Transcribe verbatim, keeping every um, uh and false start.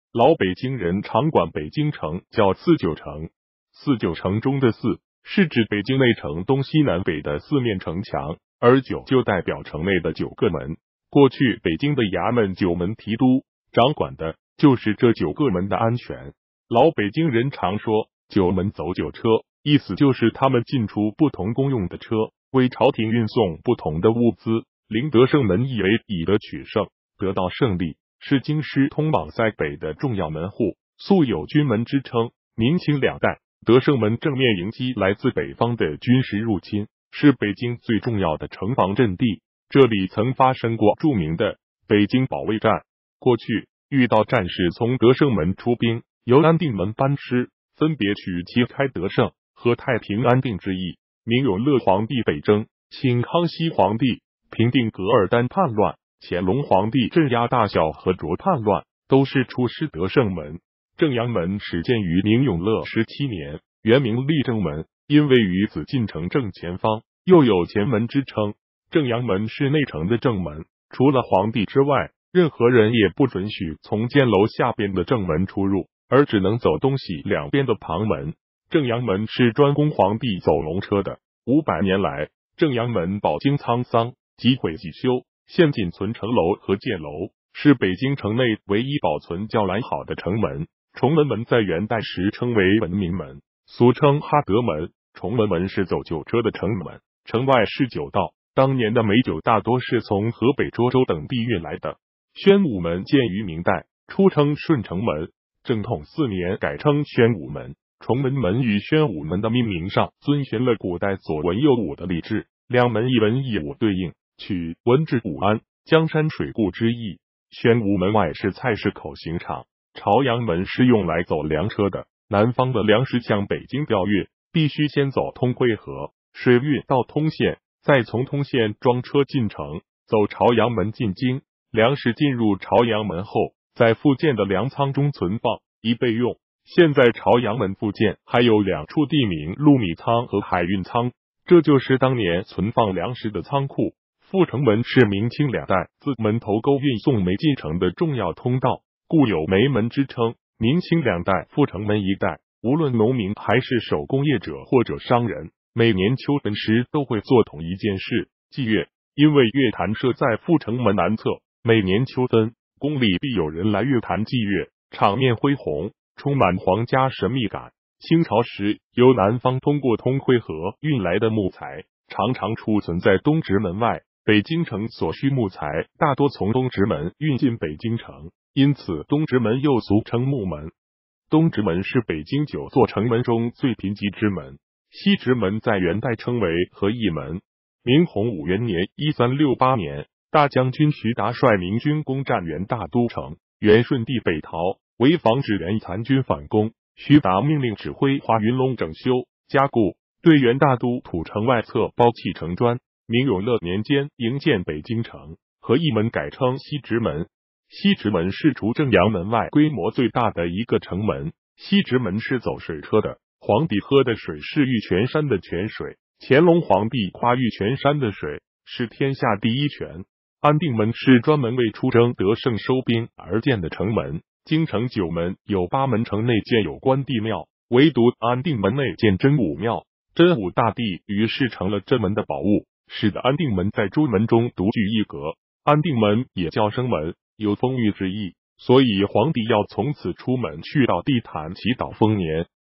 老北京人常管北京城叫四九城。四九城中的四是指北京内城东西南北的四面城墙，而九就代表城内的九个门。过去北京的衙门九门提督掌管的就是这九个门的安全。老北京人常说九门走九车，意思就是他们进出不同公用的车，为朝廷运送不同的物资。临德胜门意为以德取胜，得到胜利，是京师通往塞北的重要门户，素有军门之称。明清两代，德胜门正面迎击来自北方的军事入侵，是北京最重要的城防阵地。这里曾发生过著名的北京保卫战。过去遇到战事从德胜门出兵，由安定门班师，分别取其开德胜和太平安定之意。明永乐皇帝北征，请康熙皇帝平定噶尔丹叛乱，乾隆皇帝镇压大小和卓叛乱，都是出师德胜门。正阳门始建于明永乐十七年，原名立正门，因位于紫禁城正前方，又有前门之称。正阳门是内城的正门，除了皇帝之外，任何人也不准许从箭楼下边的正门出入，而只能走东西两边的旁门。正阳门是专供皇帝走龙车的。五百年来，正阳门饱经沧桑，即毁即修，现仅存城楼和箭楼，是北京城内唯一保存较完好的城门。崇文门在元代时称为文明门，俗称哈德门。崇文门是走九车的城门，城外是九道。当年的美酒大多是从河北涿州等地运来的。宣武门建于明代，初称顺城门，正统四年改称宣武门。崇文门与宣武门的命名上遵循了古代左文右武的礼制，两门一文一武对应，取文治武安、江山水固之意。宣武门外是菜市口刑场，朝阳门是用来走粮车的。南方的粮食向北京调运，必须先走通惠河，水运到通县，再从通县装车进城，走朝阳门进京。粮食进入朝阳门后，在附建的粮仓中存放，以备用。现在朝阳门附近还有两处地名陆米仓和海运仓，这就是当年存放粮食的仓库。阜成门是明清两代自门头沟运送煤进城的重要通道，故有煤门之称。明清两代阜成门一带，无论农民还是手工业者或者商人，每年秋分时都会做同一件事，祭月。因为月坛设在阜成门南侧，每年秋分，宫里必有人来月坛祭月，场面恢宏，充满皇家神秘感。清朝时，由南方通过通惠河运来的木材，常常储存在东直门外。北京城所需木材大多从东直门运进北京城，因此东直门又俗称木门。东直门是北京九座城门中最贫瘠之门。西直门在元代称为和义门。明洪武元年一三六八年，大将军徐达率明军攻占元大都城，元顺帝北逃，为防止元残军反攻，徐达命令指挥华云龙整修加固，对元大都土城外侧包砌城砖。明永乐年间营建北京城，和义门改称西直门。西直门是除正阳门外规模最大的一个城门。西直门是走水车的，皇帝喝的水是玉泉山的泉水，乾隆皇帝夸玉泉山的水是天下第一泉。安定门是专门为出征德胜收兵而建的城门。京城九门有八门城内建有关帝庙，唯独安定门内建真武庙。真武大帝于是成了这门的宝物，使得安定门在诸门中独具一格。安定门也叫生门，有丰裕之意，所以皇帝要从此出门去到地坛祈祷丰年。